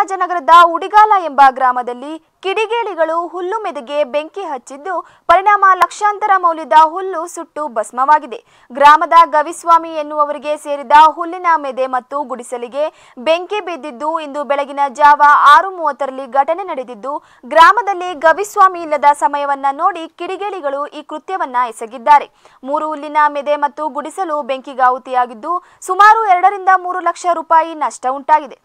ಚಾಮರಾಜನಗರದ ಉಡಿಗಾಲ ಎಂಬ ಗ್ರಾಮದಲ್ಲಿ ಕಿಡಿಗೇಡಿಗಳು ಹುಲ್ಲು ಮೆದೆಗೆ ಬೆಂಕಿ ಹಚ್ಚಿದ್ದು ಪರಿಣಾಮ ಲಕ್ಷಾಂತರ ಮೌಲ್ಯದ ಹುಲ್ಲು ಸುಟ್ಟು ಭಸ್ಮವಾಗಿದೆ. ಗ್ರಾಮದ ಗವಿಸ್ವಾಮಿ ಎನ್ನುವವರಿಗೆ ಸೇರಿದ ಹುಲ್ಲಿನ ಮೆದೆ ಮತ್ತು ಗುಡಿಸಲಿಗೆ ಬೆಂಕಿ ಬಿದ್ದಿದ್ದು ಇಂದು ಬೆಳಗಿನ ಜಾವ 6:30ರಲ್ಲಿ ಘಟನೆ ನಡೆದಿದ್ದು, ಗ್ರಾಮದಲ್ಲಿ ಗವಿಸ್ವಾಮಿ ಇಲ್ಲದ ಸಮಯವನ್ನ ನೋಡಿ ಕಿಡಿಗೇಡಿಗಳು ಈ ಕೃತ್ಯವನ್ನ ಎಸಗಿದ್ದಾರೆ. 3 ಹುಲ್ಲಿನ ಮೆದೆ ಮತ್ತು ಗುಡಿಸಲು ಬೆಂಕಿಗಾಹುತಿಯಾಗಿದ್ದು ಸುಮಾರು 2 ರಿಂದ 3 ಲಕ್ಷ ರೂಪಾಯಿ ನಷ್ಟ ಉಂಟಾಗಿದೆ.